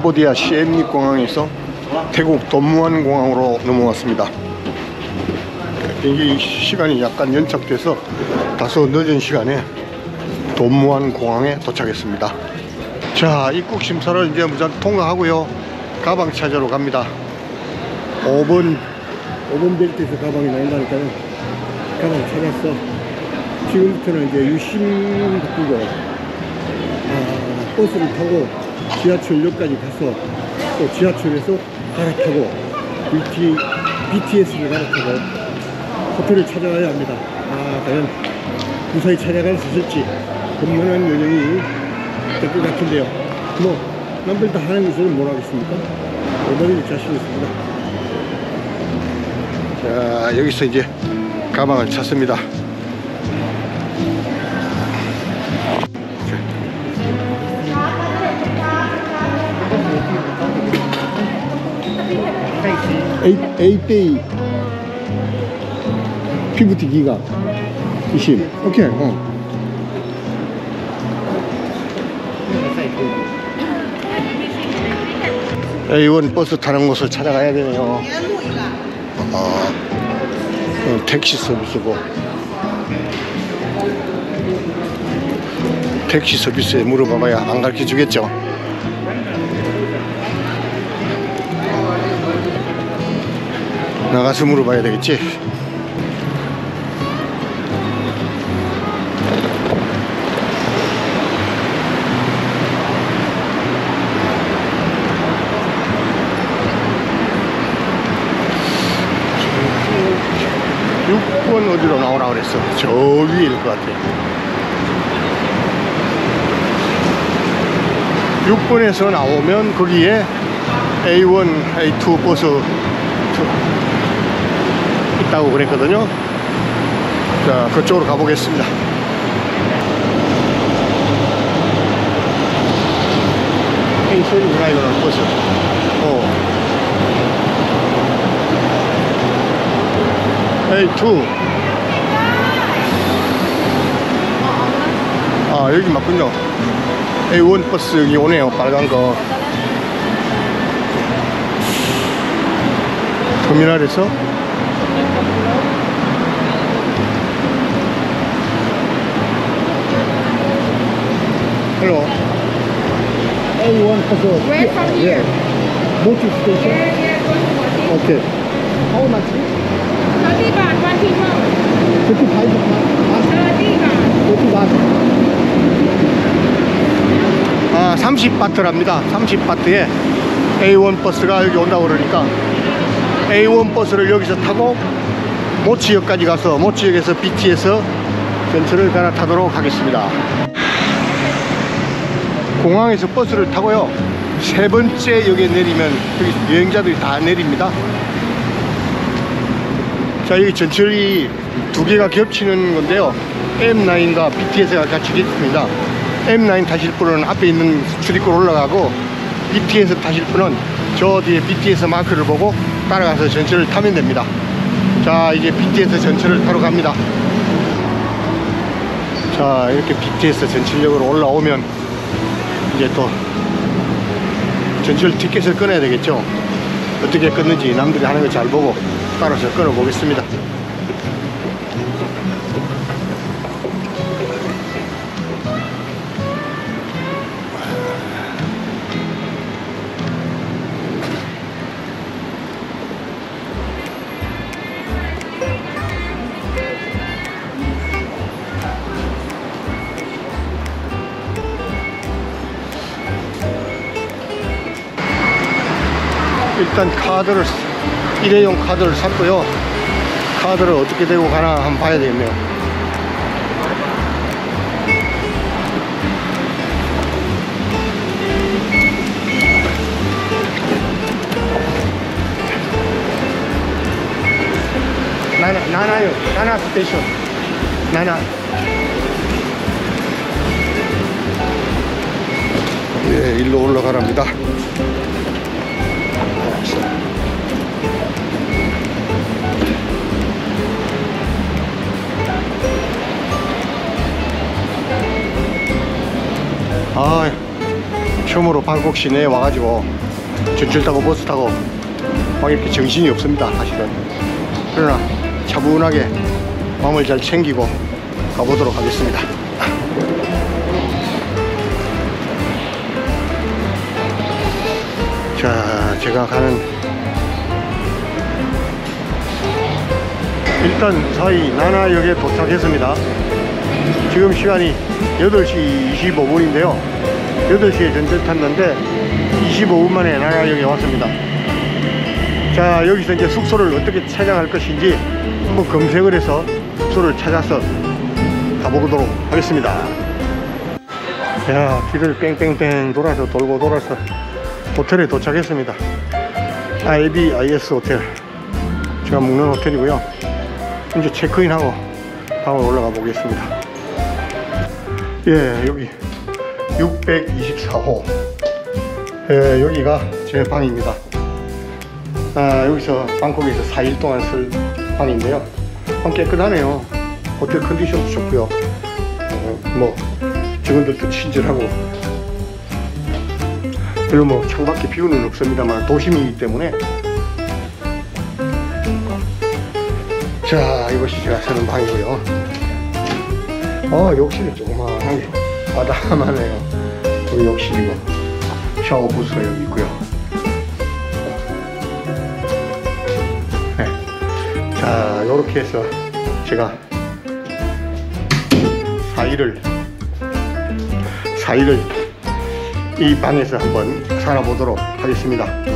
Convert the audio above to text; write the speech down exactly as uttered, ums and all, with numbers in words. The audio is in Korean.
캄보디아 시엠립 공항에서 태국 돈무안 공항으로 넘어왔습니다. 비행기 시간이 약간 연착돼서 다소 늦은 시간에 돈무안 공항에 도착했습니다. 자, 입국 심사를 이제 무작 통과하고요. 가방 찾으러 갑니다. 오 번 오 번 벨트에서 가방이 나온다니까요. 가방 찾았어. 지금부터는 이제 유심 바꾸고 아, 버스를 타고 지하철역까지 가서 또 지하철에서 갈아타고 비티, 비티에스를 갈아타고 호텔을 찾아가야 합니다. 아, 과연 무사히 찾아갈 수 있을지 겁나는 여정이 될 것 같은데요. 뭐 남들 다 하는 것은 뭘 하겠습니까? 얼마든지 자신 있습니다. 자, 여기서 이제 가방을 찾습니다. 에잇 데이 피프티 기가 이십. 오케이. 어. 에이 원 버스 타는 곳을 찾아가야 되네요. 아, 어, 택시 서비스고 택시 서비스에 물어봐봐야 안 가르쳐 주겠죠. 나가서 물어봐야 되겠지. 육 번 어디로 나오라 그랬어? 저 위일 것 같아. 육 번에서 나오면 거기에 에이 원, 에이 투 버스 있다고 그랬거든요. 자, 그쪽으로 가보겠습니다. 펜션이구나 이거는 버스. 어. 에이 투. 아, 여기 맞군요. 에이 원 버스 여기 오네요. 빨간 거. 터미널에서 Hello. 에이 원 버스. Where from here? Mochi station. Yeah, yeah, go to Mochi. Okay. How much? thirty baht, one people. fifty-five baht. thirty baht. forty baht. 아, 삼십 바트랍니다. 삼십 바트에 에이 원 버스가 여기 온다고 그러니까 에이 원 버스를 여기서 타고 모치역까지 가서 모치역에서 비티에서 전철을 갈아타도록 하겠습니다. 공항에서 버스를 타고요, 세 번째 역에 내리면 여기 여행자들이 다 내립니다. 자, 여기 전철이 두 개가 겹치는 건데요, 엠 나인과 비티에스가 같이 있습니다. 엠 나인 타실 분은 앞에 있는 출입구로 올라가고 비티에스 타실 분은 저 뒤에 비티에스 마크를 보고 따라가서 전철을 타면 됩니다. 자, 이제 비티에스 전철을 타러 갑니다. 자, 이렇게 비티에스 전철역으로 올라오면 이제 또 전철 티켓을 끊어야 되겠죠. 어떻게 끊는지 남들이 하는 거 잘 보고 따라서 끊어 보겠습니다. 일단 카드를, 일회용 카드를 샀고요. 카드를 어떻게 대고 가나 한번 봐야 되겠네요. 나나, 나나요. 나나 스테이션. 나나. 예, 일로 올라가랍니다. 아, 처음으로 방콕 시내에 와가지고 전철 타고 버스 타고 막 이렇게 정신이 없습니다 사실은. 그러나 차분하게 마음을 잘 챙기고 가보도록 하겠습니다. 자, 제가 가는 일단 사이 나나역에 도착했습니다. 지금 시간이 여덟 시 이십오 분인데요 여덟 시에 전철 탔는데 이십오 분 만에 나나역에 왔습니다. 자, 여기서 이제 숙소를 어떻게 찾아갈 것인지 한번 검색을 해서 숙소를 찾아서 가보도록 하겠습니다. 자, 길을 뺑뺑뺑 돌아서 돌고 돌아서 호텔에 도착했습니다. 아이비아이에스 호텔, 제가 묵는 호텔이고요. 이제 체크인하고 방으로 올라가 보겠습니다. 예, 여기 육백이십사 호, 예, 여기가 제 방입니다. 아, 여기서 방콕에서 사 일 동안 쓸 방인데요, 방 깨끗하네요. 호텔 컨디션도 좋고요. 어, 뭐 직원들도 친절하고, 별로 뭐 창밖에 뷰는 없습니다만 도심이기 때문에. 자, 이것이 제가 사는 방이고요. 어, 욕실이 조그만하게 아담하네요. 여기 욕실이고 샤워 부스가 여기 있고요. 네. 자, 요렇게 해서 제가 사 일을 사 일을 이 방에서 한번 살아보도록 하겠습니다.